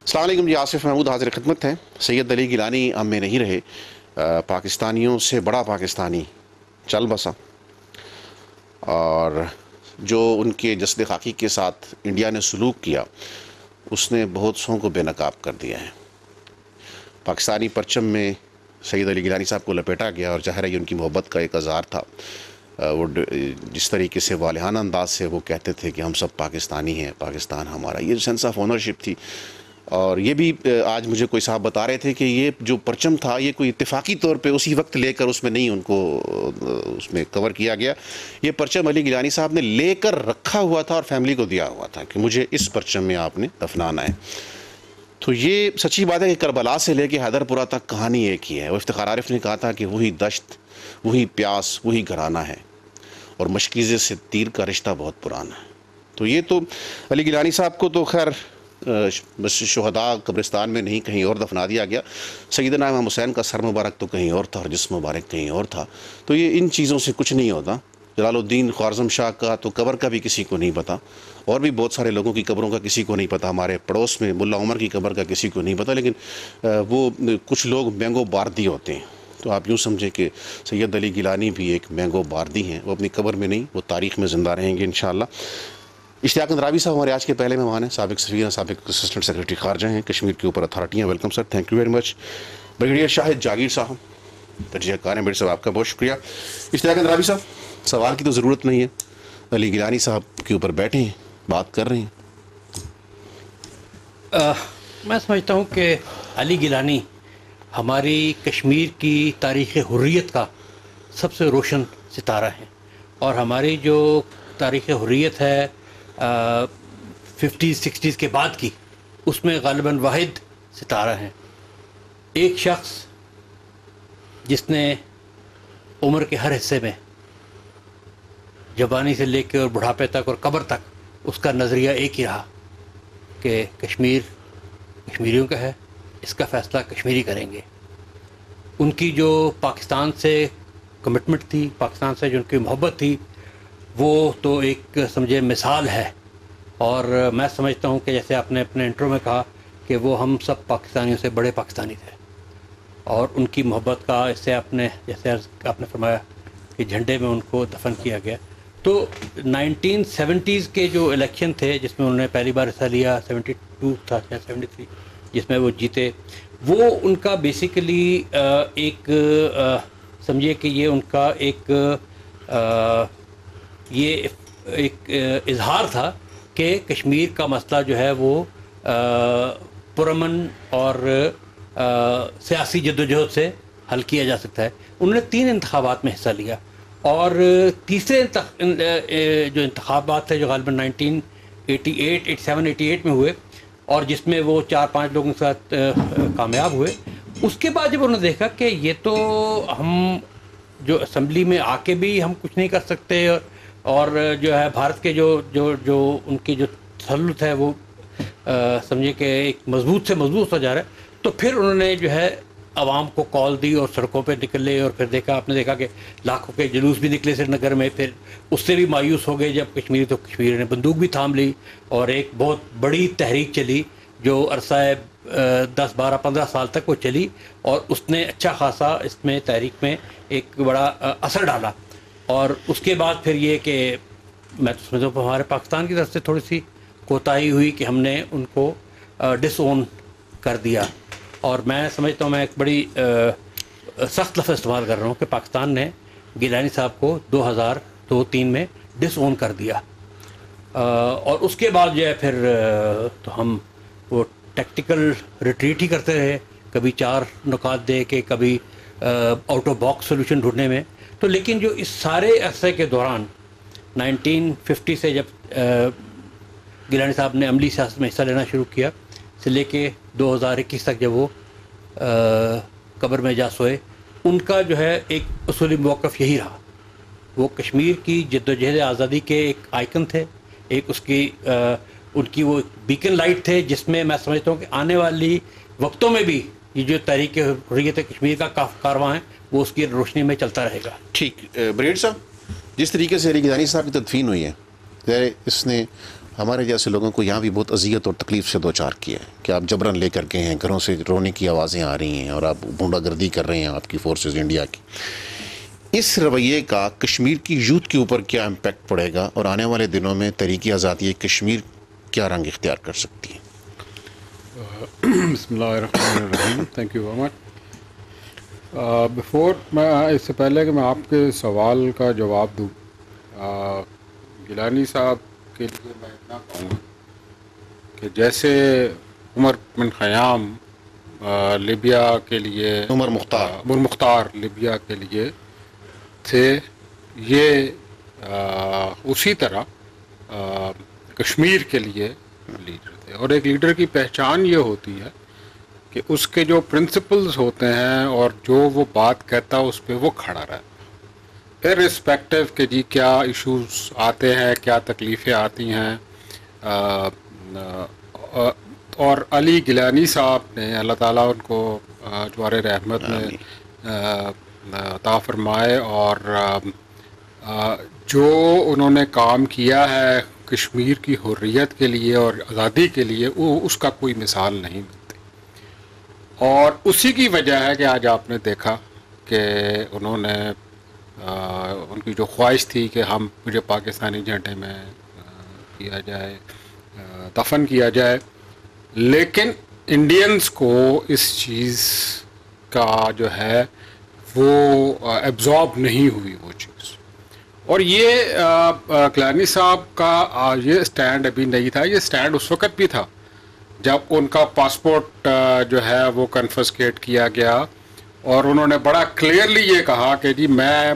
السلام علیکم جی، آصف محمود حاضر خدمت ہیں۔ سید علی گیلانی ہم میں نہیں رہے، پاکستانیوں سے بڑا پاکستانی چل بسا، اور جو ان کے جسد خاکی کے ساتھ انڈیا نے سلوک کیا اس نے بہت سوں کو بے نقاب کر دیا ہے۔ پاکستانی پرچم میں سید علی گیلانی صاحب کو لپیٹا گیا، اور ظاہر ہے یہ ان کی محبت کا ایک اظہار تھا۔ وہ جس طریقے سے والہانہ انداز سے وہ کہتے تھے کہ ہم سب پاکستانی ہیں، پاکستان ہمارا، یہ سینس آف اونرشپ تھی۔ اور یہ بھی آج مجھے کوئی صاحب بتا رہے تھے کہ یہ جو پرچم تھا یہ کوئی اتفاقی طور پہ اسی وقت لے کر اس میں نہیں ان کو اس میں کور کیا گیا، یہ پرچم علی گیلانی صاحب نے لے کر رکھا ہوا تھا اور فیملی کو دیا ہوا تھا کہ مجھے اس پرچم میں آپ نے دفنانا ہے۔ تو یہ سچی بات ہے کہ کربلا سے لے کے حیدر پورہ تک کہانی ایک ہی ہے۔ وہ افتخار عارف نے کہا تھا کہ وہی دشت، وہی پیاس، وہی گھرانہ ہے، اور مشکیزے سے تیر کا رشتہ بہت پرانا ہے۔ تو یہ تو علی گیلانی صاحب کو تو خیر بس شہداء قبرستان میں نہیں کہیں اور دفنا دیا گیا، سیدنا امام حسین کا سر مبارک تو کہیں اور تھا اور جسم مبارک کہیں اور تھا۔ تو یہ ان چیزوں سے کچھ نہیں ہوتا۔ جلال الدین خوارزم شاہ کا تو قبر کا بھی کسی کو نہیں پتہ، اور بھی بہت سارے لوگوں کی قبروں کا کسی کو نہیں پتہ۔ ہمارے پڑوس میں ملا عمر کی قبر کا کسی کو نہیں پتہ، لیکن وہ کچھ لوگ مینگو باردی ہوتے ہیں۔ تو آپ یوں سمجھیں کہ سید علی گیلانی بھی ایک مینگو باردی ہیں، وہ اپنی قبر میں نہیں، وہ تاریخ میں زندہ رہیں گے انشاءاللہ۔ اشتیاق اندرابی صاحب ہمارے آج کے پہلے مہمان ہیں، سابق سفیر، سابق اسسٹنٹ سیکرٹری خارجہ ہیں، کشمیر کے اوپر اتھارٹی ہیں۔ Welcome sir, thank you very much. Brigadier Shahid Jagir صاحب، تجزیہ کار ہیں، میرے صاحب آپ کا بہت شکریہ۔ اشتیاق اندرابی صاحب، سوال کی تو ضرورت نہیں ہے، علی گیلانی صاحب کے اوپر بیٹھے ہیں، بات کر رہے ہیں۔ میں سمجھتا ہوں کہ علی گیلانی ہماری کشمیر کی تاریخ حریت کا سب سے روشن ستارہ ہیں، اور ہماری جو تاریخ حریت ہے 50s 60s کے بعد کی، اس میں غالباً واحد ستارہ ہیں۔ ایک شخص جس نے عمر کے ہر حصے میں، جوانی سے لے کے اور بڑھاپے تک اور قبر تک، اس کا نظریہ ایک ہی رہا کہ کشمیر کشمیریوں کا ہے، اس کا فیصلہ کشمیری کریں گے۔ ان کی جو پاکستان سے کمٹمنٹ تھی، پاکستان سے جو ان کی محبت تھی، وہ تو ایک سمجھے مثال ہے۔ اور میں سمجھتا ہوں کہ جیسے آپ نے اپنے انٹرو میں کہا کہ وہ ہم سب پاکستانیوں سے بڑے پاکستانی تھے، اور ان کی محبت کا اس سے آپ نے جیسے آپ نے فرمایا کہ جھنڈے میں ان کو دفن کیا گیا۔ تو 1970s کے جو الیکشن تھے جس میں انہوں نے پہلی بار حصہ لیا، 72 تھا یا 73، جس میں وہ جیتے، وہ ان کا بیسیکلی ایک سمجھیے کہ یہ ان کا ایک اظہار تھا کہ کشمیر کا مسئلہ جو ہے وہ پرامن اور سیاسی جدوجہد سے حل کیا جا سکتا ہے۔ انہوں نے 3 انتخابات میں حصہ لیا، اور تیسرے جو انتخابات تھے جو غالباً 1988 87 88 میں ہوئے، اور جس میں وہ 4-5 لوگوں کے ساتھ کامیاب ہوئے، اس کے بعد جب انہوں نے دیکھا کہ یہ تو ہم جو اسمبلی میں آ کے بھی ہم کچھ نہیں کر سکتے، اور جو ہے بھارت کے جو ان کی جو تسلط ہے وہ سمجھے کہ ایک مضبوط سے مضبوط ہو جا رہا ہے، تو پھر انہوں نے جو ہے عوام کو کال دی اور سڑکوں پہ نکلے، اور پھر آپ نے دیکھا کہ لاکھوں کے جلوس بھی نکلے سری نگر میں۔ پھر اس سے بھی مایوس ہو گئے جب کشمیری نے بندوق بھی تھام لی، اور ایک بہت بڑی تحریک چلی جو عرصہ 10 12 15 سال تک وہ چلی، اور اس نے اچھا خاصا اس میں تحریک میں ایک بڑا اثر ڈالا۔ اور اس کے بعد پھر یہ کہ میں تو سمجھتا ہوں ہمارے پاکستان کی طرف سے تھوڑی سی کوتاہی ہوئی کہ ہم نے ان کو ڈس اون کر دیا، اور میں سمجھتا ہوں، میں ایک بڑی سخت لفظ استعمال کر رہا ہوں کہ پاکستان نے گیلانی صاحب کو 2002-03 میں ڈس اون کر دیا، اور اس کے بعد جو ہے پھر تو ہم وہ ٹیکٹیکل ریٹریٹ ہی کرتے رہے، کبھی 4 نکات دے کے، کبھی آؤٹ آف باکس سولوشن ڈھونڈنے میں۔ تو لیکن جو اس سارے عرصے کے دوران 1950 سے جب گیلانی صاحب نے عملی سیاست میں حصہ لینا شروع کیا سے لے کے 2021 تک جب وہ قبر میں جا سوئے، ان کا جو ہے ایک اصولی موقف یہی رہا۔ وہ کشمیر کی جدوجہد آزادی کے ایک آئیکن تھے، ایک اس کی ان کی وہ بیکن لائٹ تھے، جس میں میں سمجھتا ہوں کہ آنے والی وقتوں میں بھی یہ جو تحریک حریت کشمیر کا کارواں ہے وہ اس کی روشنی میں چلتا رہے گا۔ ٹھیک، بریگیڈیئر صاحب، جس طریقے سے علی گیلانی صاحب کی تدفین ہوئی ہے، اس نے ہمارے جیسے لوگوں کو یہاں بھی بہت اذیت اور تکلیف سے دوچار کیا ہے کہ آپ جبراً لے کر کے ہیں، گھروں سے رونے کی آوازیں آ رہی ہیں اور آپ گنڈا گردی کر رہے ہیں آپ کی فورسز انڈیا کی. اس رویے کا کشمیر کی یوتھ کے اوپر کیا امپیکٹ پڑے گا اور آنے والے دنوں میں تحریک آزادی کشمیر کیا رنگ اختیار کر سکتی ہے؟ بسم اللہ الرحمن الرحیم. Thank you very much. Before میں اس سے پہلے کہ میں آپ کے سوال کا جواب دوں، گیلانی صاحب کے لیے میں اتنا کہوں گا کہ جیسے عمر بن خیام لیبیا کے لیے، عمر مختار لیبیا کے لیے تھے، یہ اسی طرح کشمیر کے لیے لیڈر تھے. اور ایک لیڈر کی پہچان یہ ہوتی ہے کہ اس کے جو پرنسپلز ہوتے ہیں اور جو وہ بات کہتا ہے اس پہ وہ کھڑا رہتا ہے، ارسپیکٹو کہ جی کیا ایشوز آتے ہیں، کیا تکلیفیں آتی ہیں. اور علی گیلانی صاحب نے، اللہ تعالیٰ ان کو جوار رحمت میں عطا فرمائے، اور جو انہوں نے کام کیا ہے کشمیر کی حریت کے لیے اور آزادی کے لیے، وہ اس کا کوئی مثال نہیں ملتی. اور اسی کی وجہ ہے کہ آج آپ نے دیکھا کہ انہوں نے ان کی جو خواہش تھی کہ مجھے پاکستانی جھنڈے میں کیا جائے، دفن کیا جائے، لیکن انڈینز کو اس چیز کا جو ہے وہ ایبزارب نہیں ہوئی وہ چیز. اور یہ گیلانی صاحب کا یہ سٹینڈ ابھی نہیں تھا، یہ سٹینڈ اس وقت بھی تھا جب ان کا پاسپورٹ جو ہے وہ کنفسکیٹ کیا گیا، اور انہوں نے بڑا کلیئرلی یہ کہا کہ جی میں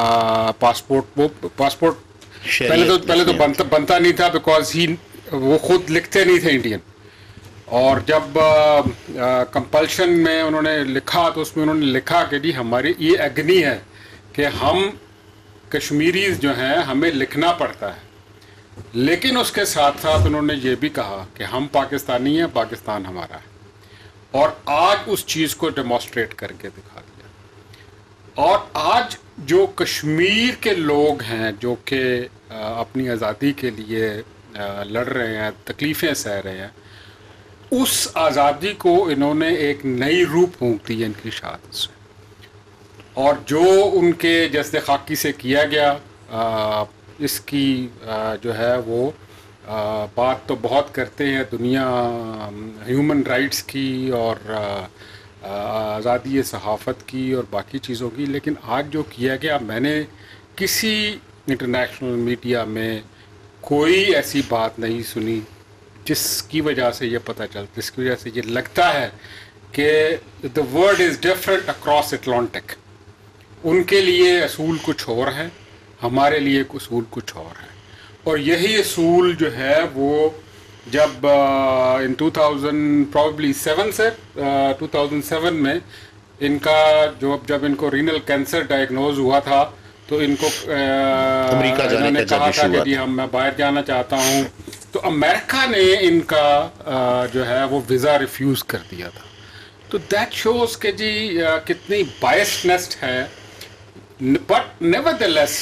پاسپورٹ پہلے تو بنتا نہیں تھا، بیکاز وہ خود لکھتے نہیں تھے انڈین. اور جب کمپلشن میں انہوں نے لکھا تو اس میں انہوں نے لکھا کہ جی ہماری یہ ایگنی ہے کہ ہم کشمیریز جو ہیں ہمیں لکھنا پڑتا ہے، لیکن اس کے ساتھ ساتھ انہوں نے یہ بھی کہا کہ ہم پاکستانی ہیں، پاکستان ہمارا ہے. اور آج اس چیز کو ڈیمونسٹریٹ کر کے دکھا دیا. اور آج جو کشمیر کے لوگ ہیں جو کہ اپنی آزادی کے لیے لڑ رہے ہیں، تکلیفیں سہ رہے ہیں، اس آزادی کو انہوں نے ایک نئی روح پھونک دی ہے ان کی شہادت سے. اور جو ان کے جسد خاکی سے کیا گیا، اس کی جو ہے وہ بات تو بہت کرتے ہیں دنیا ہیومن رائٹس کی اور آزادی صحافت کی اور باقی چیزوں کی، لیکن آج جو کیا گیا، میں نے کسی انٹرنیشنل میڈیا میں کوئی ایسی بات نہیں سنی جس کی وجہ سے یہ پتہ چلتا، جس کی وجہ سے یہ لگتا ہے کہ the world is different across Atlantic. ان کے لیے اصول کچھ اور ہیں، ہمارے لیے اصول کچھ اور ہیں. اور یہی اصول جو ہے وہ جب ان 2007 میں ان کا جب ان کو رینل کینسر ڈائگنوز ہوا تھا تو ان کو انہوں نے کہا تھا کہ جی میں باہر جانا چاہتا ہوں، تو امریکہ نے ان کا جو ہے وہ ویزا ریفیوز کر دیا تھا. تو دیٹ شوز کہ جی کتنی بائسڈنس ہے. بٹ نیور دی لیس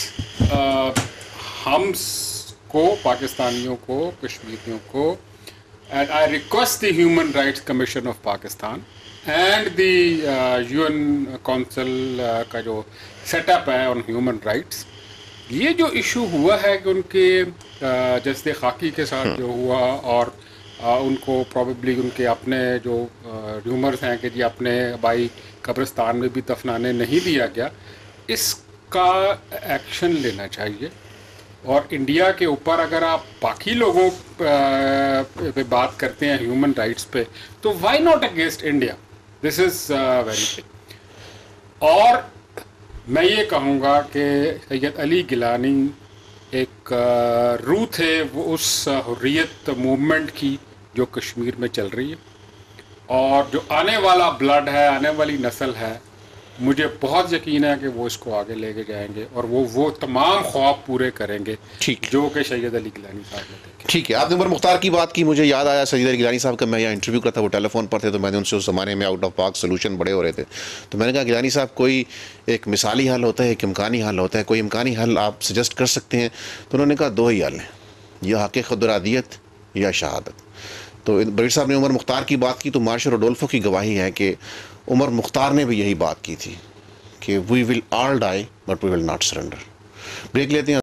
ہم کو، پاکستانیوں کو، کشمیریوں کو، and I request the human rights commission of Pakistan and the UN council کا جو سیٹ اپ ہے آن ہیومن رائٹس، یہ جو ایشو ہوا ہے کہ ان کے جسد خاکی کے ساتھ جو ہوا، اور ان کو پروبیبلی ان کے اپنے جو ریومرز ہیں کہ جی اپنے آبائی قبرستان میں بھی دفنانے نہیں دیا گیا، اس کا ایکشن لینا چاہیے. اور انڈیا کے اوپر اگر آپ باقی لوگوں پہ بات کرتے ہیں ہیومن رائٹس پہ، تو why not against India? This is very big. اور میں یہ کہوں گا کہ سید علی گیلانی ایک روح تھے وہ اس حریت موومنٹ کی جو کشمیر میں چل رہی ہے، اور جو آنے والا بلڈ ہے، آنے والی نسل ہے، مجھے بہت یقین ہے کہ وہ اس کو آگے لے کے جائیں گے اور وہ تمام خواب پورے کریں گے جو کہ سید علی گیلانی صاحب نے دیکھے. ٹھیک ہے، آپ نے عمر مختار کی بات کی، مجھے یاد آیا سید علی گیلانی صاحب کا میں یہاں انٹرویو کرتا، وہ ٹیلی فون پر تھے، تو میں نے ان سے اس زمانے میں آؤٹ آف پاک سولوشن بڑے ہو رہے تھے، تو میں نے کہا گیلانی صاحب کوئی ایک مثالی حل ہوتا ہے، ایک امکانی حل ہوتا ہے، کوئی امکانی حل آپ سجیسٹ کر سکتے ہیں؟ تو انہوں نے کہا دو ہی حل ہیں. یا حق خودارادیت یا شہادت. تو بریٹ صاحب نے عمر مختار کی بات کی تو مارشل روڈولفو کی گواہی ہے کہ عمر مختار نے بھی یہی بات کی تھی کہ we will all die but we will not surrender. Break لیتے ہیں.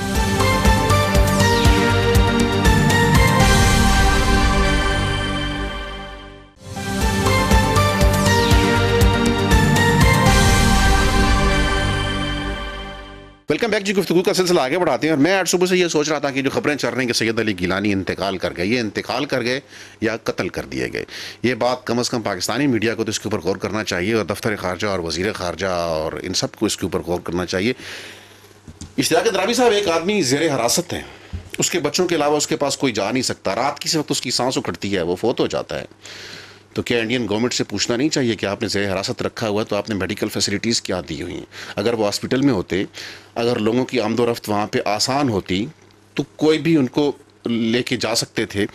ویلکم بیک جی. گفتگو کا سلسلہ آگے بڑھاتے ہیں. اور میں آج صبح سے یہ سوچ رہا تھا کہ جو خبریں چل رہی ہیں کہ سید علی گیلانی انتقال کر گئے, یہ انتقال کر گئے یا قتل کر دیے گئے, یہ بات کم از کم پاکستانی میڈیا کو تو اس کے اوپر غور کرنا چاہیے, اور دفتر خارجہ اور وزیر خارجہ اور ان سب کو اس کے اوپر غور کرنا چاہیے. اشتیاق اندرابی صاحب ایک آدمی زیر حراست ہے, اس کے بچوں کے علاوہ اس کے پاس کوئی جا نہیں سکتا, رات کسی وقت اس کی سانس اکھڑتی ہے, وہ فوت ہو جاتا ہے. تو کیا انڈین گورنمنٹ سے پوچھنا نہیں چاہیے کہ آپ نے زیر حراست رکھا ہوا تو آپ نے میڈیکل فیسلٹیز کیا دی ہوئی ہیں؟ اگر وہ ہاسپٹل میں ہوتے, اگر لوگوں کی آمد و رفت وہاں پہ آسان ہوتی تو کوئی بھی ان کو لے کے جا سکتے تھے.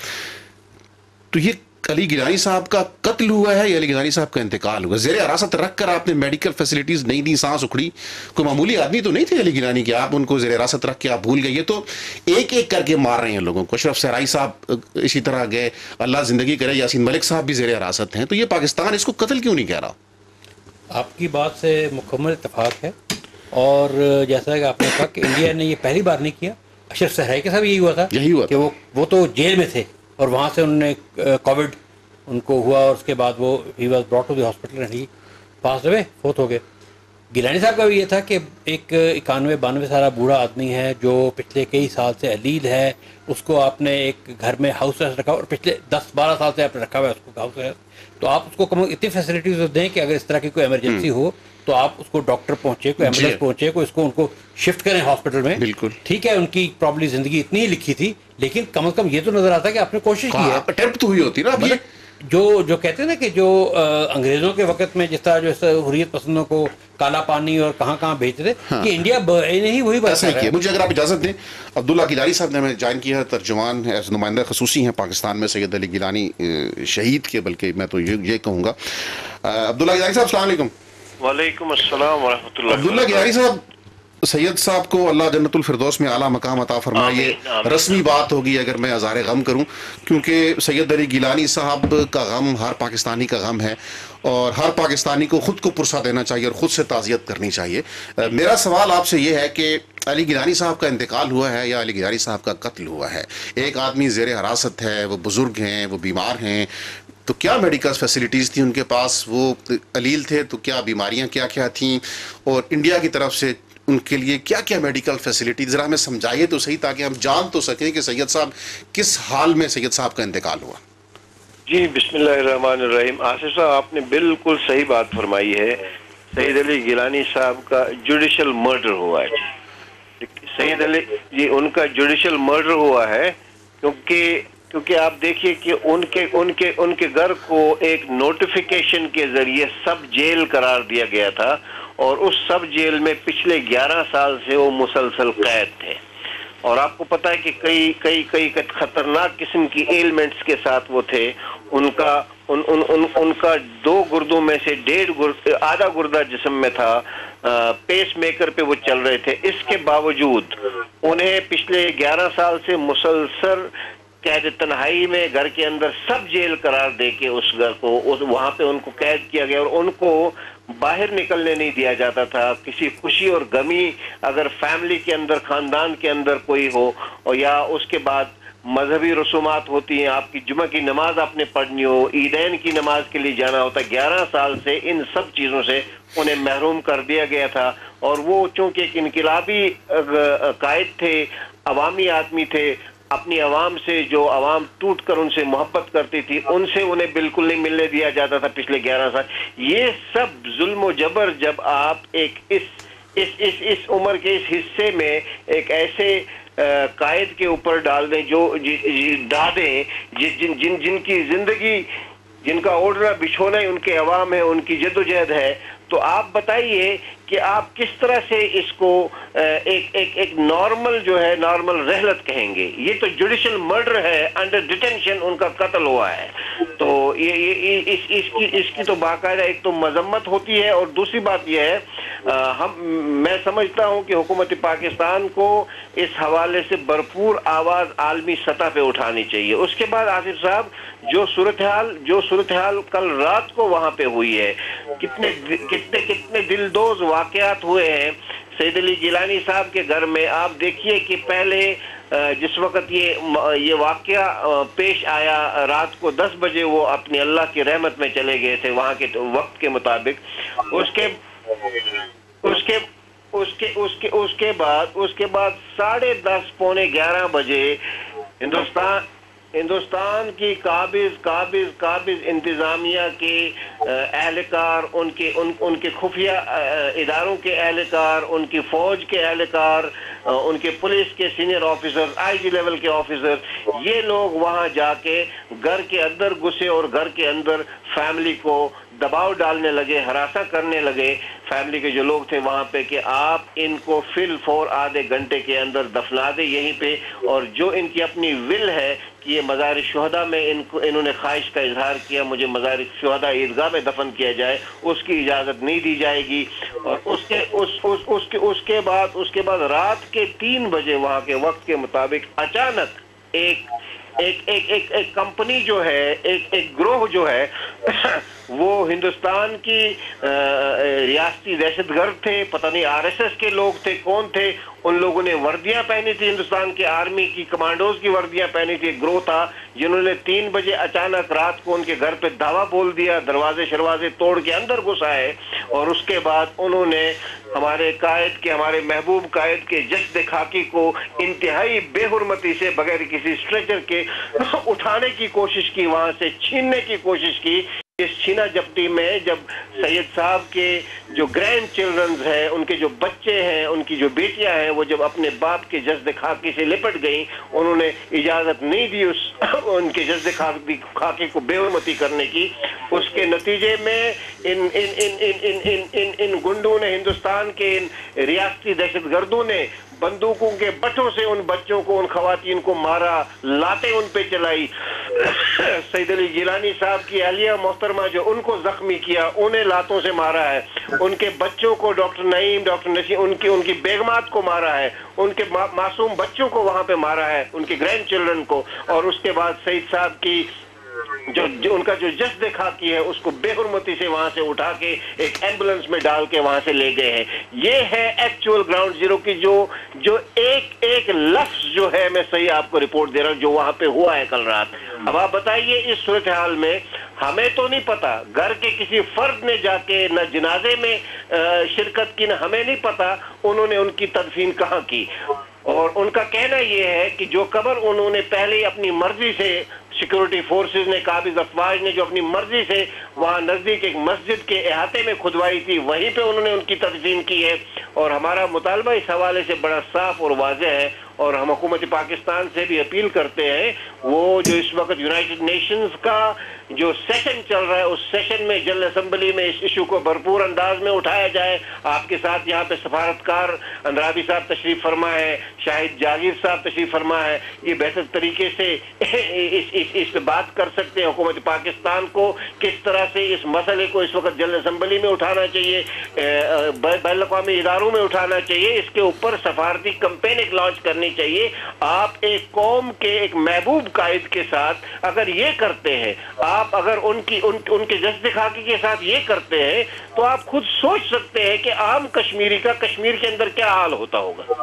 تو یہ علی گیلانی صاحب کا قتل ہوا ہے یا علی گیلانی صاحب کا انتقال ہوا؟ زیر حراست رکھ کر آپ نے میڈیکل فیسلٹیز نہیں دی, سانس اکھڑی. کوئی معمولی آدمی تو نہیں تھے علی گیلانی کہ آپ ان کو زیر حراست رکھ کے آپ بھول گئے. یہ تو ایک ایک کر کے مار رہے ہیں لوگوں کو. اشرف صحرائی صاحب اسی طرح گئے, اللہ زندگی کرے, یاسین ملک صاحب بھی زیر حراست ہیں. تو یہ پاکستان اس کو قتل کیوں نہیں کہہ رہا؟ آپ کی بات سے مکمل اتفاق ہے, اور جیسا کہ آپ نے کہا کہ انڈیا نے یہ پہلی بار نہیں کیا. اشرف صحرائی کے ساتھ یہی ہوا تھا, یہی ہوا کہ وہ تو جیل میں تھے اور وہاں سے انہوں نے کووڈ ان کو ہوا, اور اس کے بعد وہ he was brought to the hospital and he pass ہوئے, فوت ہو گئے. گیلانی صاحب کا بھی یہ تھا کہ ایک 91-92 سالہ بوڑھا آدمی ہے جو پچھلے کئی سال سے علیل ہے, اس کو آپ نے ایک گھر میں ہاؤس ارسٹ رکھا, اور پچھلے 10-12 سال سے آپ نے رکھا ہوا ہے اس کو ہاؤس ارسٹ. تو آپ اس کو کم اتنی فیسلٹیز دیں کہ اگر اس طرح کی کوئی ایمرجنسی ہو تو آپ اس کو ڈاکٹر پہنچے, کوئی ایمبولینس پہنچے, کوئی اس کو ان کو شفٹ کریں ہاسپٹل میں. بالکل ٹھیک ہے, ان کی پرابلی زندگی اتنی ہی لکھی تھی, لیکن کم از کم یہ تو نظر آتا ہے کہ آپ نے کوشش کی ہے. اٹیمپٹ تو ہوئی ہوتی نا. جو کہتے ہیں نا کہ جو انگریزوں کے وقت میں جس طرح جو حریت پسندوں کو کالا پانی اور کہاں کہاں بھیجتے تھے, کہ انڈیا نہیں وہی بات ہے. مجھے اگر آپ اجازت دیں, عبداللہ گیلانی صاحب نے ہمیں جوائن کیا ہے, ترجمان ہے, نمائندہ خصوصی ہیں پاکستان میں سید علی گیلانی شہید کے, بلکہ میں تو یہ کہوں گا. عبداللہ گیلانی صاحب السلام علیکم. وعلیکم السلام ورحمۃ اللہ. عبداللہ گیلانی صاحب, سید صاحب کو اللہ جنت الفردوس میں اعلیٰ مقام عطا فرمائے. یہ رسمی بات ہوگی اگر میں اظہار غم کروں, کیونکہ سید علی گیلانی صاحب کا غم ہر پاکستانی کا غم ہے, اور ہر پاکستانی کو خود کو پرسہ دینا چاہیے اور خود سے تعزیت کرنی چاہیے. میرا سوال آپ سے یہ ہے کہ علی گیلانی صاحب کا انتقال ہوا ہے یا علی گیلانی صاحب کا قتل ہوا ہے؟ ایک آدمی زیر حراست ہے, وہ بزرگ ہیں, وہ بیمار ہیں, تو کیا میڈیکل فیسلٹیز تھیں ان کے پاس؟ وہ علیل تھے تو کیا بیماریاں کیا تھیں, اور انڈیا کی طرف سے ان کے لیے کیا کیا میڈیکل فیسلٹیز؟ ذرا ہمیں سمجھائیے تو صحیح, تاکہ ہم جان تو سکیں کہ سید صاحب کس حال میں سید صاحب کا انتقال ہوا. جی بسم اللہ الرحمن الرحیم. آصف صاحب آپ نے بالکل صحیح بات فرمائی ہے. سید علی گیلانی صاحب کا جوڈیشل مرڈر ہوا ہے. سید علی جی ان کا جوڈیشل مرڈر ہوا ہے, کیونکہ آپ دیکھیے کہ ان کے گھر کو ایک نوٹیفیکیشن کے ذریعے سب جیل قرار دیا گیا تھا, اور اس سب جیل میں پچھلے 11 سال سے وہ مسلسل قید تھے. اور آپ کو پتا ہے کہ کئی خطرناک قسم کی ایلمنٹس کے ساتھ وہ تھے. ان کا 2 گردوں میں سے آدھا گردہ جسم میں تھا, پیس میکر پہ وہ چل رہے تھے. اس کے باوجود انہیں پچھلے 11 سال سے مسلسل قید تنہائی میں گھر کے اندر سب جیل قرار دے کے اس گھر کو وہاں پہ ان کو قید کیا گیا, اور ان کو باہر نکلنے نہیں دیا جاتا تھا. کسی خوشی اور غمی اگر فیملی کے اندر, خاندان کے اندر کوئی ہو, اور یا اس کے بعد مذہبی رسومات ہوتی ہیں, آپ کی جمعہ کی نماز آپ نے پڑھنی ہو, عیدین کی نماز کے لیے جانا ہوتا. 11 سال سے ان سب چیزوں سے انہیں محروم کر دیا گیا تھا. اور وہ چونکہ ایک انقلابی قائد تھے, عوامی آدمی تھے, اپنی عوام سے, جو عوام ٹوٹ کر ان سے محبت کرتی تھی, ان سے انہیں بالکل نہیں ملنے دیا جاتا تھا پچھلے 11 سال. یہ سب ظلم و جبر جب آپ ایک اس عمر کے اس حصے میں ایک ایسے قائد کے اوپر ڈال دیں جو دیں جن کی زندگی, جن کا اوڑھنا بچھونا ان کے عوام ہے, ان کی جدوجہد ہے, تو آپ بتائیے کہ آپ کس طرح سے اس کو ایک نارمل جو ہے نارمل رحلت کہیں گے؟ یہ تو جوڈیشل مرڈر ہے, انڈر ڈیٹینشن ان کا قتل ہوا ہے. تو اس کی تو باقاعدہ ایک تو مذمت ہوتی ہے، اور دوسری بات یہ ہے میں سمجھتا ہوں کہ حکومت پاکستان کو اس حوالے سے بھرپور آواز عالمی سطح پہ اٹھانی چاہیے۔ اس کے بعد آصف صاحب جو صورتحال کل رات کو وہاں پہ ہوئی ہے، کتنے دلدوز واقعات ہوئے ہیں سید علی گیلانی صاحب کے گھر میں۔ آپ دیکھیے کہ پہلے جس وقت یہ واقعہ پیش آیا، رات کو 10 بجے وہ اپنی اللہ کی رحمت میں چلے گئے تھے وہاں کے وقت کے مطابق۔ اس کے بعد 10:30 پونے 11 بجے ہندوستان کی قابض انتظامیہ کے اہلکار، ان کے خفیہ اداروں کے اہلکار، ان کی فوج کے اہلکار، ان کے پولیس کے senior officer, I G level کے آفیسر، یہ لوگ وہاں جا کے گھر کے اندر گھسے اور گھر کے اندر فیملی کو دباؤ ڈالنے لگے، ہراساں کرنے لگے فیملی کے جو لوگ تھے وہاں پہ کہ آپ ان کو فور آدھے گھنٹے کے اندر دفنا دیں یہیں پہ، اور جو ان کی اپنی ول ہے کہ یہ مزار شہداء میں انہوں نے خواہش کا اظہار کیا مجھے مزار شہداء عیدگاہ میں دفن کیا جائے، اس کی اجازت نہیں دی جائے گی۔ اور اس کے بعد رات کے 3 بجے وہاں کے وقت کے مطابق اچانک ایک کمپنی جو ہے، ایک گروہ جو ہے وہ ہندوستان کی ریاستی دہشت گرد تھے، پتہ نہیں RSS کے لوگ تھے، کون تھے، ان لوگوں نے وردیاں پہنی تھی، ہندوستان کے آرمی کی کمانڈوز کی وردیاں پہنی تھی، ایک گروہ تھا جنہوں نے 3 بجے اچانک رات کو ان کے گھر پہ دھاوا بول دیا، دروازے شروازے توڑ کے اندر گھس آئے، اور اس کے بعد انہوں نے ہمارے محبوب قائد کے جسد خاکی کو انتہائی بے حرمتی سے بغیر کسی اسٹریچر کے اٹھانے کی کوشش کی، وہاں سے چھیننے کی کوشش کی۔ اس چھینا جپٹی میں جب سید صاحب کے جو گرینڈ چلڈرنز ہیں، ان کے جو بچے ہیں، ان کی جو بیٹیاں ہیں، وہ جب اپنے باپ کے جسد خاکی سے لپٹ گئیں، انہوں نے اجازت نہیں دی ان کے جسد خاکی کو بے حرمتی کرنے کی۔ اس کے نتیجے میں ان گنڈوں نے، ہندوستان کے ان ریاستی دہشت گردوں نے بندوقوں کے بٹوں سے ان بچوں کو، ان خواتین کو مارا، لاتیں ان پہ چلائی۔ سید علی گیلانی صاحب کی اہلیہ محترمہ جو ان کو زخمی کیا، انہیں لاتوں سے مارا ہے، ان کے بچوں کو ڈاکٹر نعیم، ڈاکٹر نسیم، ان کی بیگمات کو مارا ہے، ان کے معصوم بچوں کو وہاں پہ مارا ہے، ان کے گرینڈ چلڈرن کو، اور اس کے بعد سید صاحب کی جو ان کا جو جسد خاکی ہے اس کو بے حرمتی سے وہاں سے اٹھا کے ایک ایمبولنس میں ڈال کے وہاں سے لے گئے ہیں۔ یہ ہے ایکچوئل گراؤنڈ زیرو کی جو ایک لفظ جو ہے، میں صحیح آپ کو رپورٹ دے رہا ہوں جو وہاں پہ ہوا ہے کل رات۔ اب آپ بتائیے اس صورتحال میں ہمیں تو نہیں پتا، گھر کے کسی فرد نے جا کے نہ جنازے میں شرکت کی، نہ ہمیں نہیں پتا انہوں نے ان کی تدفین کہاں کی، اور ان کا کہنا یہ ہے کہ جو قبر انہوں نے پہلے اپنی مرضی سے، سیکورٹی فورسز نے، قابض افواج نے جو اپنی مرضی سے وہاں نزدیک ایک مسجد کے احاطے میں کھدوائی تھی، وہیں پہ انہوں نے ان کی تدفین کی ہے۔ اور ہمارا مطالبہ اس حوالے سے بڑا صاف اور واضح ہے، اور ہم حکومت پاکستان سے بھی اپیل کرتے ہیں، وہ جو اس وقت یونائٹڈ نیشنز کا جو سیشن چل رہا ہے، اس سیشن میں جنرل اسمبلی میں اس ایشو کو بھرپور انداز میں اٹھایا جائے۔ آپ کے ساتھ یہاں پہ سفارتکار اندرابی صاحب تشریف فرما ہے، شاہد جاگیر صاحب تشریف فرما ہے، یہ بہتر طریقے سے اس پہ بات کر سکتے ہیں۔ حکومت پاکستان کو کس طرح سے اس مسئلے کو اس وقت جنرل اسمبلی میں اٹھانا چاہیے، بین الاقوامی اداروں میں اٹھانا چاہیے، اس کے اوپر سفارتی کمپین ایک لانچ کرنی چاہیے۔ آپ ایک قوم کے ایک محبوب قائد کے ساتھ اگر یہ کرتے ہیں، آپ اگر ان کے جسد خاکی کے ساتھ یہ کرتے ہیں، تو آپ خود سوچ سکتے ہیں کہ عام کشمیری کا کشمیر کے اندر کیا حال ہوتا ہوگا۔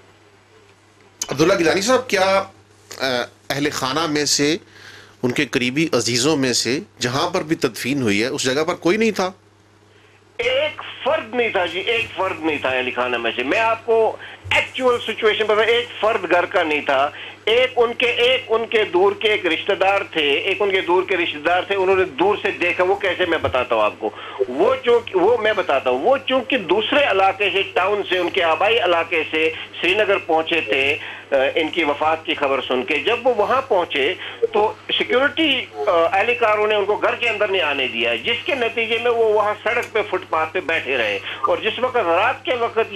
عبداللہ گیلانی صاحب، کیا اہل خانہ میں سے، ان کے قریبی عزیزوں میں سے جہاں پر بھی تدفین ہوئی ہے اس جگہ پر کوئی نہیں تھا؟ ایک فرد نہیں تھا جی، ایک فرد نہیں تھا اہل خانہ میں سے۔ میں آپ کو ایکچوئل سچویشن بتا، ایک فرد گھر کا نہیں تھا۔ ایک ان کے دور کے ایک رشتہ دار تھے، انہوں نے دور سے دیکھا۔ وہ کیسے، میں بتاتا ہوں آپ کو۔ وہ چونکہ دوسرے علاقے سے، ٹاؤن سے، ان کے آبائی علاقے سے سری نگر پہنچے تھے، इनकी वफात की खबर सुन के। जब वो वहां पहुंचे तो सिक्योरिटी एहलकारों ने उनको घर के अंदर नहीं आने दिया, जिसके नतीजे में वो वहां सड़क पे फुटपाथ पे बैठे रहे। और जिस वक्त रात के वक्त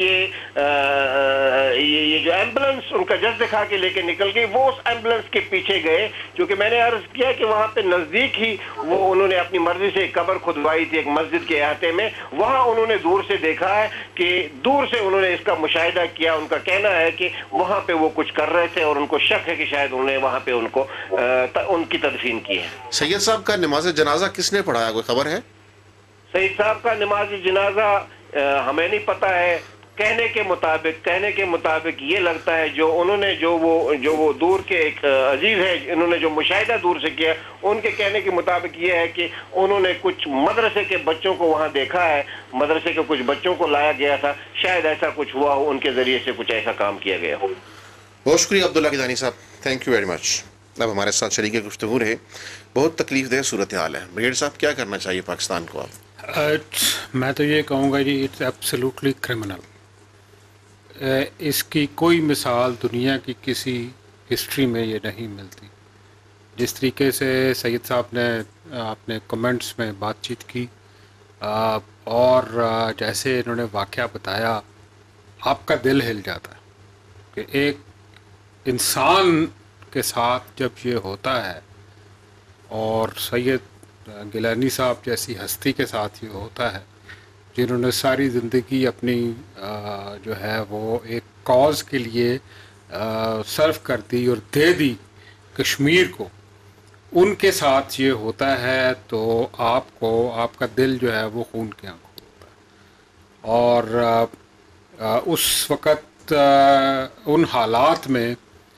ये जो एम्बुलेंस उनका जस दिखा के लेके निकल गई, वो उस एम्बुलेंस के पीछे गए, क्योंकि मैंने अर्ज किया कि वहां पे नजदीक ही वो उन्होंने अपनी मर्जी से एक कब्र खुदवाई थी एक मस्जिद के अहाते में। वहां उन्होंने दूर से देखा है कि दूर से उन्होंने इसका मुशाहिदा किया। उनका कहना है कि वहां पे वो कुछ कर रहे थे और उनको शक है कि शायद उन्होंने वहां पे उनको उनकी तदफीन की है। सैयद साहब का नमाज जनाजा किसने पढ़ाया, कोई खबर है? सैयद साहब का नमाज जनाजा हमें नहीं पता है। कहने के मुताबिक ये लगता है जो वो दूर के एक अजीज है, इन्होंने जो मुशाहिदा दूर से किया, उनके कहने के मुताबिक ये है कि उन्होंने कुछ मदरसे के बच्चों को वहां देखा है, मदरसे के कुछ बच्चों को लाया गया था, शायद ऐसा कुछ हुआ हो, उनके जरिए से कुछ ऐसा काम किया गया हो। बहुत शुक्रिया अब्दुल्ला गिलानी साहब, थैंक यू वेरी मच। अब हमारे साथ शरीक गुफ्तगू रहे। बहुत तकलीफ दह सूरत हाल है। ब्रिगेड साहब, क्या करना चाहिए पाकिस्तान को? आप मैं तो ये कहूँगा जी, इट्स एब्सोल्युटली क्रिमिनल। इसकी कोई मिसाल दुनिया की किसी हिस्ट्री में ये नहीं मिलती। जिस तरीके से सैयद साहब ने अपने कमेंट्स में बातचीत की और जैसे इन्होंने वाक़या बताया, आपका दिल हिल जाता है कि एक इंसान के साथ जब ये होता है और सैयद गिलानी साहब जैसी हस्ती के साथ ये होता है, जिन्होंने सारी ज़िंदगी अपनी जो है वो एक कॉज के लिए सर्व कर दी और दे दी कश्मीर को, उनके साथ ये होता है तो आपका दिल जो है वो खून की आंखों होता है। और उस वक़्त उन हालात में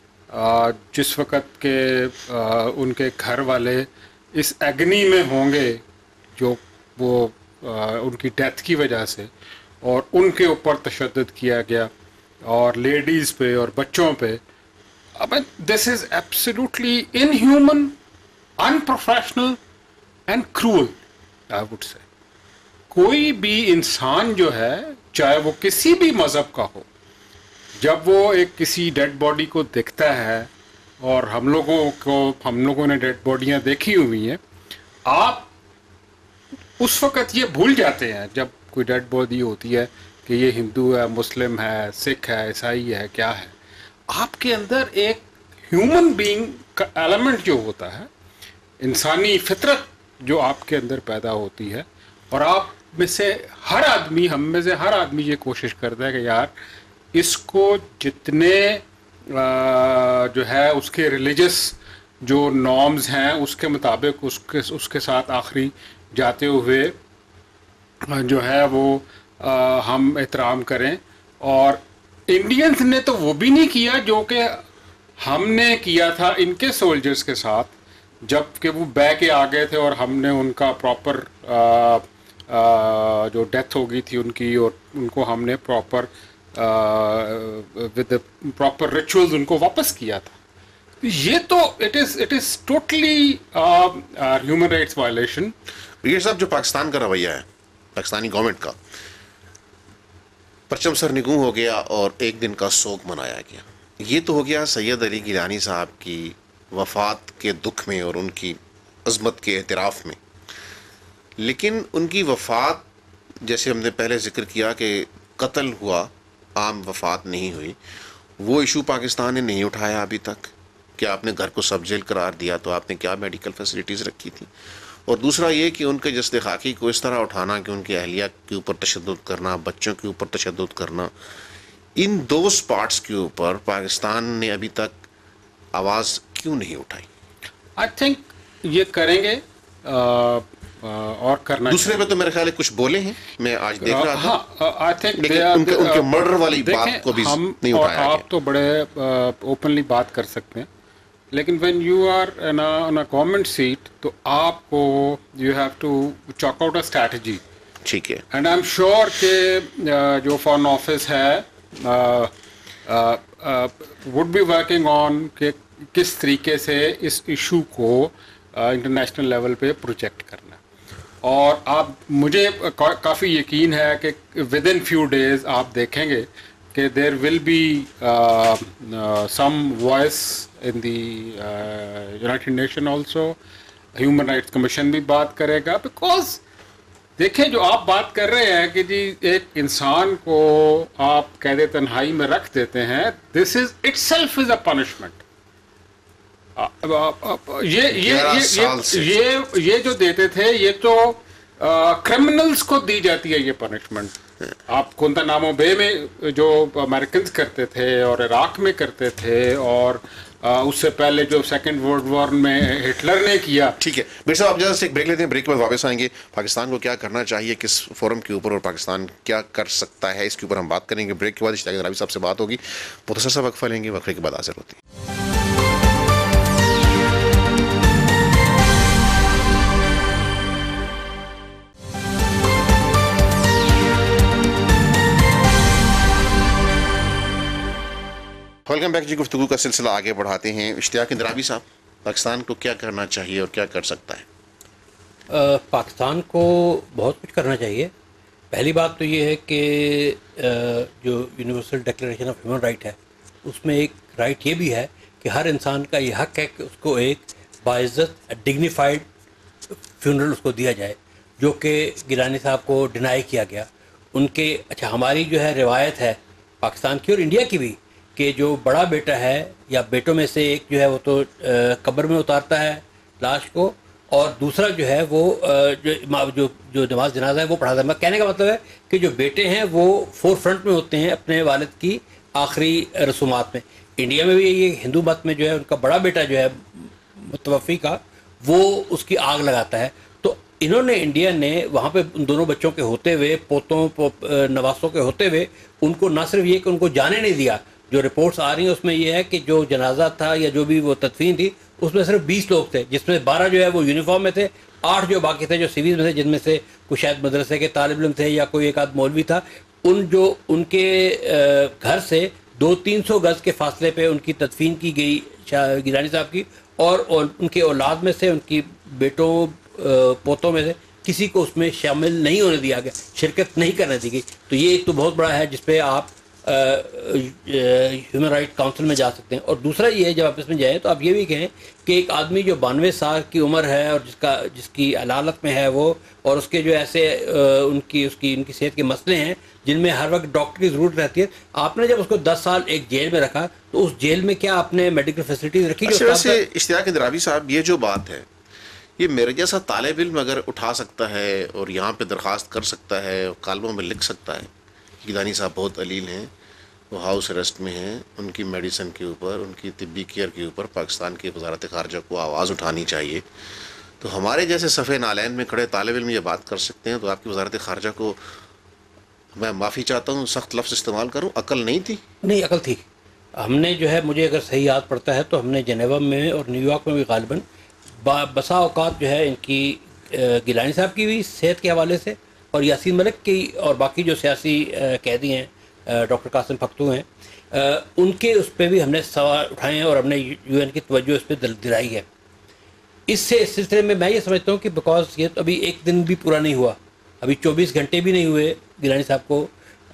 जिस वक़्त के उनके घर वाले इस एग्नी में होंगे जो वो उनकी डेथ की वजह से, और उनके ऊपर तशद्दुद किया गया और लेडीज़ पे और बच्चों पे, अब this is absolutely inhuman, unprofessional and cruel I would say. कोई भी इंसान जो है, चाहे वो किसी भी मज़हब का हो, जब वो एक किसी डेड बॉडी को देखता है, और हम लोगों ने डेड बॉडियाँ देखी हुई हैं, आप उस वक़्त ये भूल जाते हैं जब कोई डेड बॉडी होती है कि ये हिंदू है, मुस्लिम है, सिख है, ईसाई है, क्या है। आपके अंदर एक ह्यूमन बीइंग का एलिमेंट जो होता है, इंसानी फितरत जो आपके अंदर पैदा होती है, और आप में से हर आदमी, हम में से हर आदमी ये कोशिश करता है कि यार इसको जितने जो है उसके रिलीजियस जो नॉर्म्स हैं उसके मुताबिक उसके साथ आखिरी जाते हुए जो है वो हम एहतराम करें। और इंडियंस ने तो वो भी नहीं किया जो कि हमने किया था इनके सोल्जर्स के साथ, जब कि वो बह के आ गए थे और हमने उनका प्रॉपर जो डेथ हो गई थी उनकी, और उनको हमने प्रॉपर विद प्रॉपर रिचुअल्स उनको वापस किया था। ये तो it is totally human rights violation. ये सब जो पाकिस्तान का रवैया है, पाकिस्तानी गवर्नमेंट का, परचम सरनिगू हो गया और एक दिन का शोक मनाया गया। ये तो हो गया सैयद अली गिलानी साहब की वफ़ात के दुख में और उनकी अज़मत के एतराफ़ में। लेकिन उनकी वफ़ात, जैसे हमने पहले ज़िक्र किया कि कत्ल हुआ, आम वफ़ात नहीं हुई, वो इशू पाकिस्तान ने नहीं उठाया अभी तक। क्या आपने घर को सब जेल करार दिया तो आपने क्या मेडिकल फैसिलिटीज़ रखी थी? और दूसरा ये कि उनके जस्द खाकी को इस तरह उठाना कि उनकी अहलिया के ऊपर तशद्दुद करना, बच्चों के ऊपर तशद्दुद करना, इन दो स्पॉट्स के ऊपर पाकिस्तान ने अभी तक आवाज़ क्यों नहीं उठाई? आई थिंक ये करेंगे और करना। दूसरे पे तो मेरे ख्याल कुछ बोले हैं, मैं आज देख रहा था। हाँ, आई थिंक उनके मर्डर वाली बात को भी नहीं उठाया गया। आप तो बड़े ओपनली बात कर सकते हैं, लेकिन when you are on a government seat तो आपको you have to chalk out a strategy. ठीक है। एंड आई एम श्योर कि जो फॉरेन ऑफिस है वुड बी वर्किंग ऑन कि किस तरीके से इस इशू को इंटरनेशनल लेवल पे प्रोजेक्ट करना। और आप, मुझे काफ़ी यकीन है कि विद इन फ्यू डेज आप देखेंगे کہ there will be some voice in the United Nation also, human rights commission بھی بات کرے گا. بیکاز دیکھیں جو آپ بات کر رہے ہیں کہ جی ایک انسان کو آپ قید تنہائی میں رکھ دیتے ہیں, this is itself is a punishment. یہ جو دیتے تھے یہ تو کرمنلز کو دی جاتی ہے یہ پنشمنٹ. آپ گوانتانامو بے میں جو امریکنز کرتے تھے اور عراق میں کرتے تھے اور اس سے پہلے جو سیکنڈ ورلڈ وار میں ہٹلر نے کیا. ٹھیک ہے بھائی صاحب, آپ جلد سے ایک بریک لیتے ہیں, بریک کے بعد واپس آئیں گے. پاکستان کو کیا کرنا چاہیے کس فورم کے اوپر, اور پاکستان کیا کر سکتا ہے, اس کے اوپر ہم بات کریں گے. بریک کے بعد اشتیاق اندرابی صاحب سے بات ہوگی. مختصر سا وقفہ لیں گے, وقفے کے بعد حاضر ہوتے ہیں. ویلکم بیک جی. گفتگو کا سلسلہ آگے بڑھاتے ہیں. اشتیاق اندرابی صاحب, پاکستان کو کیا کرنا چاہیے اور کیا کر سکتا ہے؟ پاکستان کو بہت کچھ کرنا چاہیے. پہلی بات تو یہ ہے کہ جو universal declaration of human right ہے اس میں ایک رائٹ یہ بھی ہے کہ ہر انسان کا یہ حق ہے کہ اس کو ایک باعزت ڈگنیفائڈ فیونرل اس کو دیا جائے, جو کہ گیلانی صاحب کو ڈینائی کیا گیا. ان کے اچھا ہماری جو ہے روایت ہے پاکستان کی اور انڈیا کی بھی کہ جو بڑا بیٹا ہے یا بیٹوں میں سے ایک جو ہے وہ تو قبر میں اتارتا ہے لاش کو, اور دوسرا جو ہے وہ جو نماز جنازہ ہے وہ پڑھاتا ہے. کہنے کا مطلب ہے کہ جو بیٹے ہیں وہ فور فرنٹ میں ہوتے ہیں اپنے والد کی آخری رسومات میں. انڈیا میں بھی یہ ہندو مت میں جو ہے ان کا بڑا بیٹا جو ہے متوفی کا وہ اس کی آگ لگاتا ہے. تو انہوں نے انڈیا نے وہاں پہ ان دونوں بچوں کے ہوتے ہوئے, پوتوں نواسوں کے ہوتے ہوئے, ان کو نہ صرف یہ کہ ان کو جانے نہیں دیا. جو رپورٹس آ رہی ہیں اس میں یہ ہے کہ جو جنازہ تھا یا جو بھی وہ تدفین تھی اس میں صرف 20 لوگ تھے, جس میں 12 جو ہے وہ یونیفارم میں تھے, 8 جو باقی تھے جو سیویز میں تھے, جن میں سے کچھ شاید مدرسے کے طالب علم تھے یا کوئی ایک آدھ مولوی تھا. ان کے گھر سے 200-300 گز کے فاصلے پہ ان کی تدفین کی گئی گیلانی صاحب کی, اور ان کے اولاد میں سے, ان کی بیٹوں پوتوں میں سے کسی کو اس میں شامل نہیں ہونے دیا گیا, شرکت نہیں کرنے دی گئی. تو یہ ایک تو بہت بڑا ہے جس پہ آپ ہیومن رائٹ کاؤنسل میں جا سکتے ہیں. اور دوسرا یہ ہے جب آپ اس میں جائیں تو آپ یہ بھی کہیں کہ ایک آدمی جو 92 سال کی عمر ہے اور جس کی علالت میں ہے وہ, اور اس کے جو ایسے ان کی صحت کے مسئلے ہیں جن میں ہر وقت ڈاکٹر کی ضرورت رہتی ہے, آپ نے جب اس کو 10 سال ایک جیل میں رکھا تو اس جیل میں کیا آپ نے میڈیکل فیسلٹیز رکھی؟ ویسے اشتیاق اندرابی صاحب, یہ جو بات ہے یہ میرے جیسا طالب علم اگر اٹھا سکتا ہے اور یہاں پہ درخواست کر سکتا ہے, کالموں میں لکھ سکتا ہے, گیلانی صاحب بہت علیل ہیں, وہ ہاؤس اریسٹ میں ہیں, ان کی میڈیسن کے اوپر, ان کی طبی کیئر کے اوپر پاکستان کی وزارت خارجہ کو آواز اٹھانی چاہیے. تو ہمارے جیسے صفحے نالین میں کھڑے طالب علم یہ بات کر سکتے ہیں. تو آپ کی وزارت خارجہ کو میں معافی چاہتا ہوں, سخت لفظ استعمال کروں, عقل نہیں تھی؟ نہیں, عقل تھی. ہم نے جو ہے, مجھے اگر صحیح یاد پڑتا ہے تو ہم نے جنیوا میں اور نیو یارک میں بھی غالباً بسا اوقات جو ہے ان کی گیلانی صاحب کی بھی صحت کے حوالے سے, اور یاسین ملک کی, اور باقی جو سیاسی قیدی ہیں ڈاکٹر قاسم پختو ہیں, ان کے اس پہ بھی ہم نے سوال اٹھائے ہیں اور ہم نے یو این کی توجہ اس پہ دلائی ہے. اس سلسلے میں یہ سمجھتا ہوں کہ بیکاز یہ تو ابھی ایک دن بھی پورا نہیں ہوا, ابھی 24 گھنٹے بھی نہیں ہوئے گیلانی صاحب کو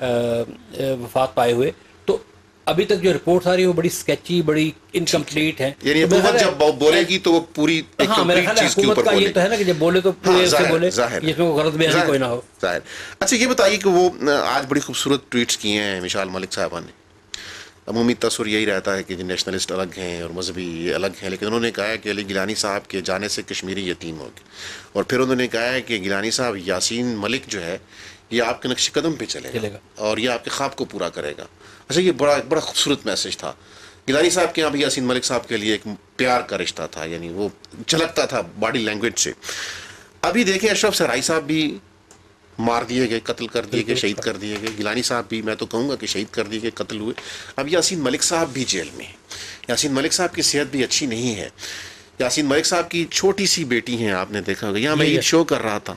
وفات پائے ہوئے, تو ابھی تک جو رپورٹس آ رہی ہیں وہ بڑی اسکیچی, بڑی انکمپلیٹ ہیں. یعنی حکومت جب بولے گی تو وہ پوری حکومت کا یہ تو ہے نا کہ جب بولے تو پورے سے بولے, جس میں غلط بیانی کوئی نہ ہو. اچھا یہ بتائیے کہ وہ آج بڑی خوبصورت ٹویٹس کیے ہیں مشال ملک صاحبہ نے. عمومی تصور یہی رہتا ہے کہ نیشنلسٹ الگ ہیں اور مذہبی الگ ہیں, لیکن انہوں نے کہا ہے کہ علی گیلانی صاحب کے جانے سے کشمیری یتیم ہوگی, اور پھر انہوں نے کہا ہے کہ گیلانی صاحب یاسین ملک جو ہے یہ آپ کے نقش قدم پہ چلے گا اور یہ آپ کے خواب کو پورا کرے گا. اچھا یہ بڑا خوبصورت میسج تھا. گیلانی صاحب کے یہاں بھی یاسین ملک صاحب کے لیے ایک پیار کا رشتہ تھا, یعنی وہ جھلکتا تھا باڈی لینگویج سے. ابھی دیکھیں اشرف سرائی صاحب بھی مار دیے گئے, قتل کر دیے گئے, شہید کر دیے گئے. گیلانی صاحب بھی میں تو کہوں گا کہ شہید کر دیے گئے, قتل ہوئے. اب یاسین ملک صاحب بھی جیل میں ہیں. یاسین ملک صاحب کی صحت بھی اچھی نہیں ہے. یاسین ملک صاحب کی چھوٹی سی بیٹی ہیں, آپ نے دیکھا ہوگا. یہاں میں عید شو کر رہا تھا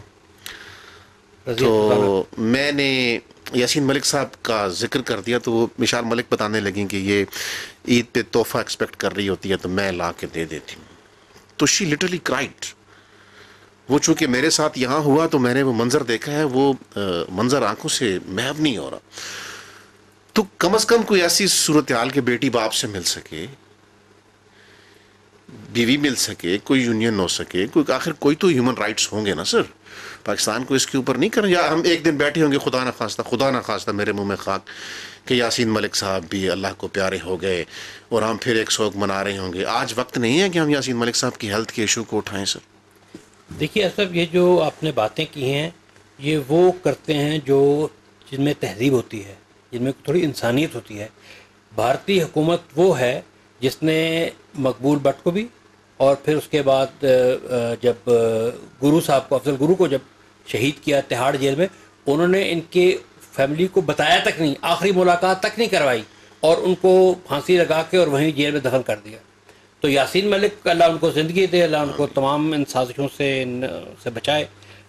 تو میں نے یاسین ملک صاحب کا ذکر کر دیا, تو وہ مشال ملک بتانے لگیں کہ یہ عید پہ تحفہ ایکسپیکٹ کر رہی ہوتی ہے تو میں لا کے دے دیتی ہوں. تو شی لٹرلی کرائڈ. وہ چونکہ میرے ساتھ یہاں ہوا تو میں نے وہ منظر دیکھا ہے, وہ منظر آنکھوں سے محو نہیں ہو رہا. تو کم از کم کوئی ایسی صورتحال کے بیٹی باپ سے مل سکے, بیوی مل سکے, کوئی یونین ہو سکے, کوئی آخر کوئی تو ہیومن رائٹس ہوں گے نا سر. پاکستان کو اس کے اوپر نہیں کرنا, یا ہم ایک دن بیٹھے ہوں گے خدا نہ خواستہ میرے منہ میں خاک کہ یاسین ملک صاحب بھی اللہ کو پیارے ہو گئے اور ہم پھر ایک سوگ منا رہے ہوں گے. آج وقت نہیں ہے کہ ہم یاسین ملک صاحب کی ہیلتھ کے ایشو کو اٹھائیں سر. دیکھیے اسد, یہ جو آپ نے باتیں کی ہیں یہ وہ کرتے ہیں جو جن میں تہذیب ہوتی ہے, جن میں تھوڑی انسانیت ہوتی ہے. بھارتی حکومت وہ ہے جس نے مقبول بٹ کو بھی, اور پھر اس کے بعد جب گرو صاحب کو, افضل گرو کو جب شہید کیا تہاڑ جیل میں, انہوں نے ان کے فیملی کو بتایا تک نہیں, آخری ملاقات تک نہیں کروائی, اور ان کو پھانسی لگا کے اور وہیں جیل میں دفن کر دیا. تو یاسین ملک, اللہ ان کو زندگی دے, اللہ ان کو تمام ان سازشوں سے بچائے,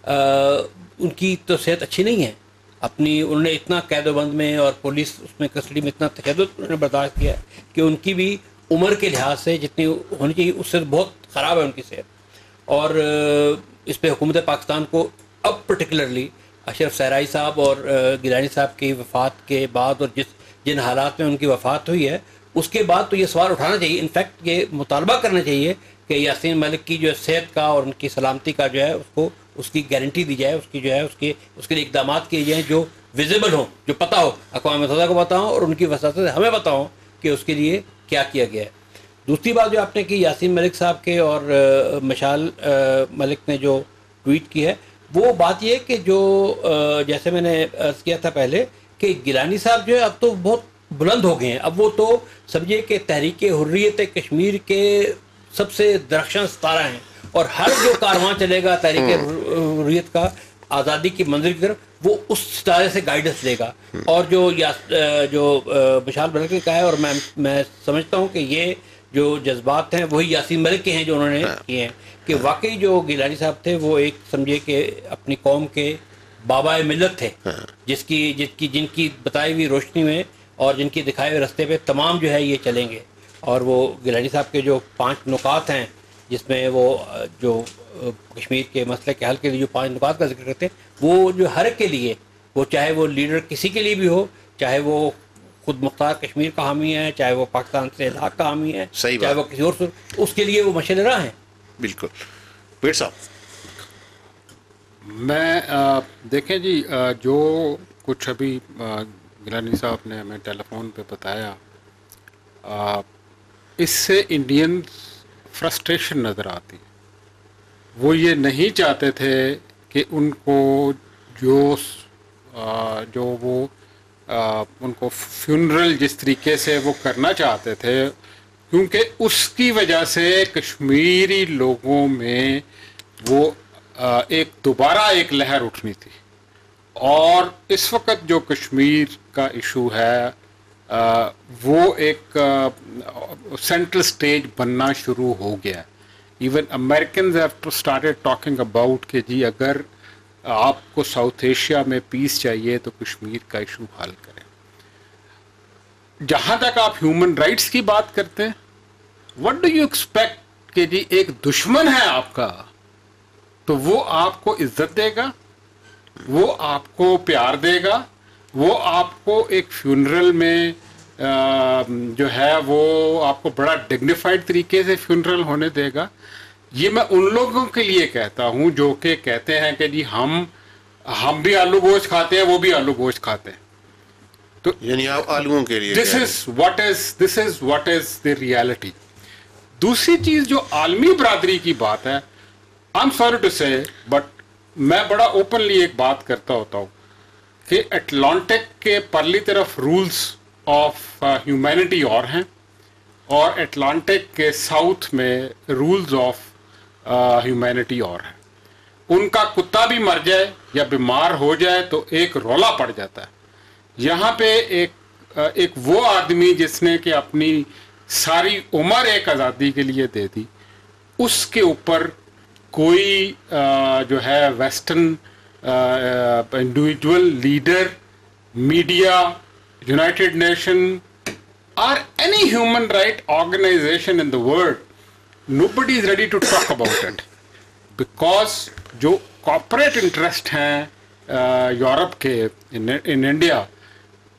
ان کی تو صحت اچھی نہیں ہے. انہوں نے اتنا قید و بند میں اور پولیس اس میں کسٹڈی میں اتنا تشدد انہوں نے برداشت کیا کہ ان کی بھی عمر کے لحاظ سے جتنی ہونی چاہیے اس سے بہت خراب ہے ان کی صحت. اور اس پہ حکومت پاکستان کو اب پرٹیکولرلی اشرف صحرائی صاحب اور گیلانی صاحب کی وفات کے بعد اور جن حالات میں ان کی وفات ہوئی ہے اس کے بعد تو یہ سوال اٹھانا چاہیے, انفیکٹ یہ مطالبہ کرنا چاہیے کہ یاسین ملک کی جو صحت کا اور ان کی سلامتی کا جو ہے اس کو اس کی گارنٹی دی جائے, اس کی جو ہے اس کے لیے اقدامات کیے جائیں جو ویزیبل ہوں, جو پتہ ہو, اقوام متحدہ کو پتہ ہو اور ان کی وساطت سے ہمیں پتہ ہو کہ اس کے لیے کیا کیا گیا ہے. دوسری بات جو آپ نے کی یاسین ملک صاحب کے اور مشال ملک نے جو ٹویٹ کی ہے, وہ بات یہ کہ جو جیسے میں نے عرض کیا تھا پہلے کہ گیلانی صاحب جو ہے اب تو بہت بلند ہو گئے ہیں. اب وہ تو سمجھیے کہ تحریک حریت کشمیر کے سب سے درخشاں ستارہ ہیں, اور ہر جو کارواں چلے گا تحریک حریت کا آزادی کی منزل کی طرف, وہ اس ستارے سے گائیڈنس لے گا. اور جو مشال ملک نے کہا ہے, اور میں سمجھتا ہوں کہ یہ جو جذبات ہیں وہی یاسین ملک کے ہیں جو انہوں نے کیے ہیں, کہ واقعی جو گیلانی صاحب تھے وہ ایک سمجھے کہ اپنی قوم کے بابا ملت تھے, جن کی بتائی ہوئی روشنی میں اور جن کی دکھائے ہوئے رستے پہ تمام جو ہے یہ چلیں گے. اور وہ گیلانی صاحب کے جو 5 نکات ہیں جس میں وہ جو کشمیر کے مسئلے کے حل کے لیے جو 5 نکات کا ذکر کرتے ہیں, وہ جو ہر ایک کے لیے, وہ چاہے وہ لیڈر کسی کے لیے بھی ہو, چاہے وہ خود مختار کشمیر کا حامی ہے, چاہے وہ پاکستان سے الحاق کا حامی ہے, چاہے وہ کسی اور اس کے لیے وہ مشعل راہ ہیں. بالکل. پیر صاحب, میں دیکھیں جی, جو کچھ ابھی گیلانی صاحب نے ہمیں ٹیلی فون پہ بتایا, اس سے انڈین فرسٹریشن نظر آتی. وہ یہ نہیں چاہتے تھے کہ ان کو جو وہ ان کو فیونرل جس طریقے سے وہ کرنا چاہتے تھے, کیونکہ اس کی وجہ سے کشمیری لوگوں میں وہ دوبارہ ایک لہر اٹھنی تھی. اور اس وقت جو کشمیر کا ایشو ہے وہ ایک سینٹرل اسٹیج بننا شروع ہو گیا. Even Americans have started talking about کہ جی اگر آپ کو ساؤتھ ایشیا میں پیس چاہیے تو کشمیر کا ایشو حل کریں. جہاں تک آپ ہیومن رائٹس کی بات کرتے ہیں, وٹ ڈو یو ایکسپیکٹ کہ جی ایک دشمن ہے آپ کا تو وہ آپ کو عزت دے گا, وہ آپ کو پیار دے گا, وہ آپ کو ایک فیونرل میں جو ہے وہ آپ کو بڑا ڈگنیفائڈ طریقے سے فیونرل ہونے دے گا. یہ میں ان لوگوں کے لیے کہتا ہوں جو کہ کہتے ہیں کہ جی ہم بھی آلو گوشت کھاتے ہیں, وہ بھی آلو گوشت کھاتے ہیں. تو یعنی آپ آلوؤں کے لیے دس is what is the reality. دوسری چیز جو عالمی برادری کی بات ہے, I am sorry to say, but میں بڑا اوپنلی ایک بات کرتا ہوتا ہوں کہ اٹلانٹک کے پرلی طرف رولز آف ہیومینٹی اور ہیں, اور اٹلانٹک کے ساؤتھ میں رولز آف ہیومینٹی اور ہیں. ان کا کتا بھی مر جائے یا بیمار ہو جائے تو ایک رولا پڑ جاتا ہے. یہاں پہ ایک وہ آدمی جس نے کہ اپنی ساری عمر ایک آزادی کے لیے دے دی, اس کے اوپر کوئی جو ہے western individual leader, media, United Nation or any human right organization in the world, nobody is ready to talk about it because جو corporate interest ہیں یورپ کے in India,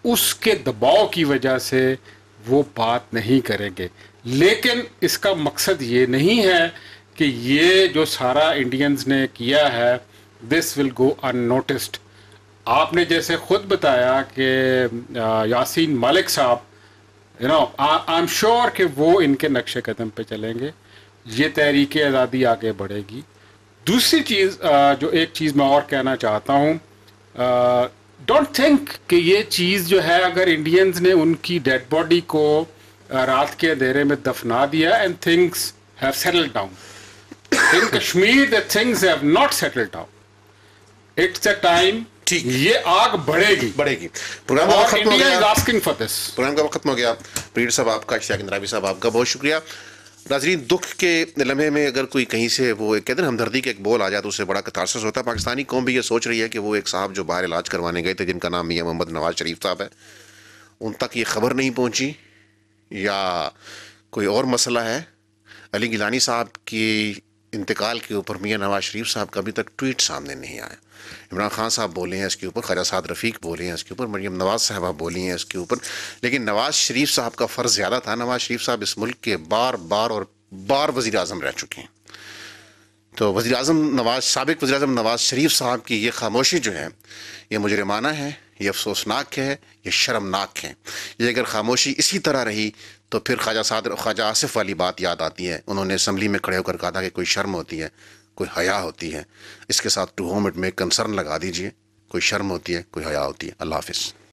اس کے دباؤ کی وجہ سے وہ بات نہیں کریں گے. لیکن اس کا مقصد یہ نہیں ہے کہ یہ جو سارا انڈینز نے کیا ہے دس ول گو ان نوٹسڈ. آپ نے جیسے خود بتایا کہ یاسین مالک صاحب آئی ایم شیور کہ وہ ان کے نقش قدم پہ چلیں گے, یہ تحریک آزادی آگے بڑھے گی. دوسری چیز جو ایک چیز میں اور کہنا چاہتا ہوں, ڈونٹ تھنک کہ یہ چیز جو ہے اگر انڈینز نے ان کی ڈیڈ باڈی کو رات کے اندھیرے میں دفنا دیا and things have settled down in Kashmir, the things have not settled down. It's a time یہ آگ بڑھے گی. پروگرام کا وقت ختم ہو گیا. پروگرام کا وقت ختم ہو گیا. پریڈ صاحب آپ کا, اشتیاق اندرابی صاحب آپ کا بہت شکریہ. ناظرین, دکھ کے لمحے میں اگر کوئی کہیں سے وہ کہتے ہیں ہمدردی کا ایک بول آ جائے تو اس سے بڑا کتارسس ہوتا ہے. پاکستانی قوم بھی یہ سوچ رہی ہے کہ وہ ایک صاحب جو باہر علاج کروانے گئے تھے جن کا نام میاں محمد نواز شریف صاحب ہے, ان تک یہ خبر نہیں پہنچی یا کوئی اور مسئلہ ہے. علی گیلانی صاحب کی انتقال کے اوپر میاں نواز شریف صاحب کا ابھی تک ٹویٹ سامنے نہیں آیا. عمران خان صاحب بولے ہیں اس کے اوپر, خواجہ سعد رفیق بولے ہیں اس کے اوپر, مریم نواز صاحبہ بولی ہیں اس کے اوپر, لیکن نواز شریف صاحب کا فرض زیادہ تھا. نواز شریف صاحب اس ملک کے بار وزیر اعظم رہ چکے ہیں. تو سابق وزیر اعظم نواز شریف صاحب کی یہ خاموشی جو ہے یہ مجرمانہ ہے, یہ افسوسناک ہے, یہ شرمناک ہے. یہ اگر خاموشی اسی طرح رہی تو پھر خواجہ آصف والی بات یاد آتی ہے. انہوں نے اسمبلی میں کھڑے ہو کر کہا تھا کہ کوئی شرم ہوتی ہے, کوئی حیا ہوتی ہے. اس کے ساتھ ٹو ہوم اٹ میں کنسرن لگا دیجئے, کوئی شرم ہوتی ہے, کوئی حیا ہوتی ہے. اللہ حافظ.